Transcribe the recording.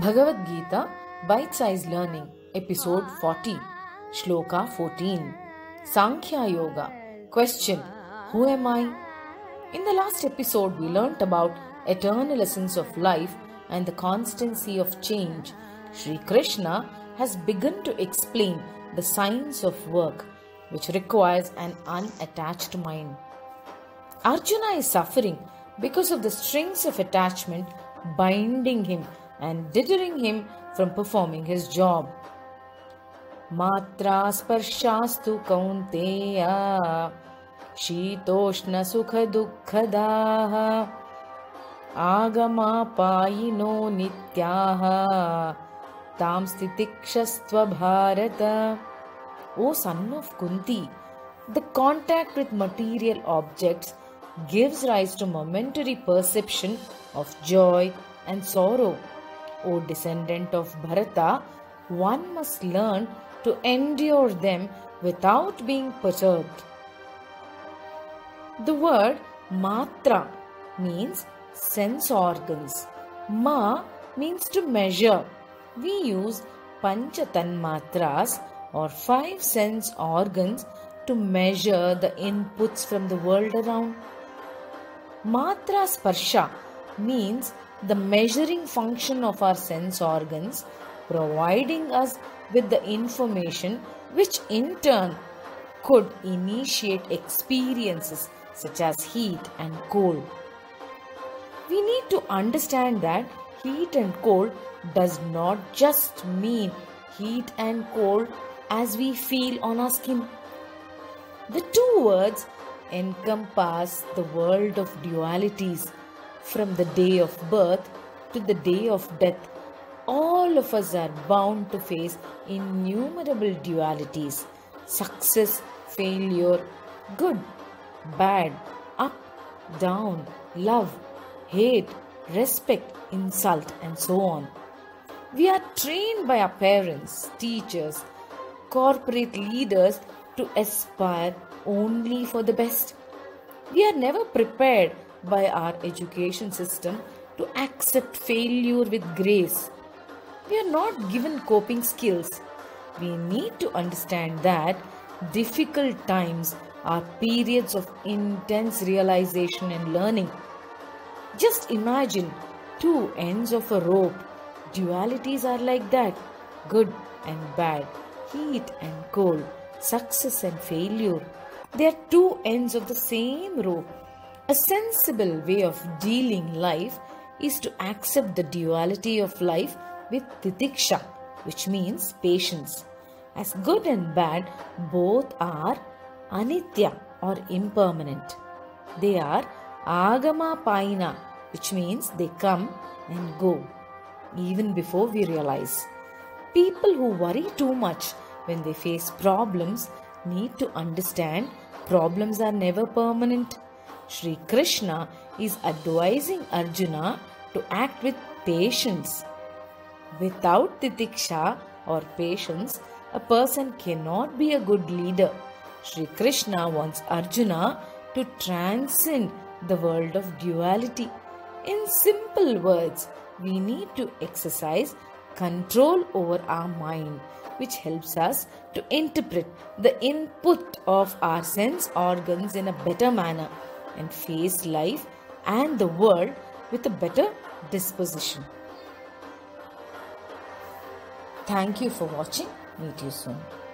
Bhagavad Gita, Bite-Sized Learning, Episode 40, Shloka 14, Sankhya Yoga. Question: Who am I? In the last episode, we learnt about eternal essence of life and the constancy of change. Sri Krishna has begun to explain the science of work, which requires an unattached mind. Arjuna is suffering because of the strings of attachment binding him and deterring him from performing his job. Matra sparshastu kaunteya shitoshna sukha dukkhadaha agama payino nityaha tam stitikshastva bharata. O son of Kunti, the contact with material objects gives rise to momentary perception of joy and sorrow. O descendant of Bharata, one must learn to endure them without being perturbed. The word matra means sense organs. Ma means to measure. We use pancha tanmatras or 5 sense organs to measure the inputs from the world around. Matra sparsha means the measuring function of our sense organs, providing us with the information which in turn could initiate experiences such as heat and cold. We need to understand that heat and cold does not just mean heat and cold as we feel on our skin. The two words encompass the world of dualities. From the day of birth to the day of death, all of us are bound to face innumerable dualities: success, failure, good, bad, up, down, love, hate, respect, insult, and so on. We are trained by our parents, teachers, corporate leaders to aspire only for the best. We are never prepared by our education system to accept failure with grace. We are not given coping skills. We need to understand that difficult times are periods of intense realization and learning. Just imagine 2 ends of a rope. Dualities are like that: good and bad, heat and cold, success and failure. They are 2 ends of the same rope. A sensible way of dealing life is to accept the duality of life with titiksha, which means patience. As good and bad both are anitya or impermanent. They are agama paina, which means they come and go even before we realize. People who worry too much when they face problems need to understand problems are never permanent. Sri Krishna is advising Arjuna to act with patience. Without titiksha or patience, a person cannot be a good leader. Sri Krishna wants Arjuna to transcend the world of duality. In simple words, we need to exercise control over our mind, which helps us to interpret the input of our sense organs in a better manner and face life and the world with a better disposition. Thank you for watching. Meet you soon.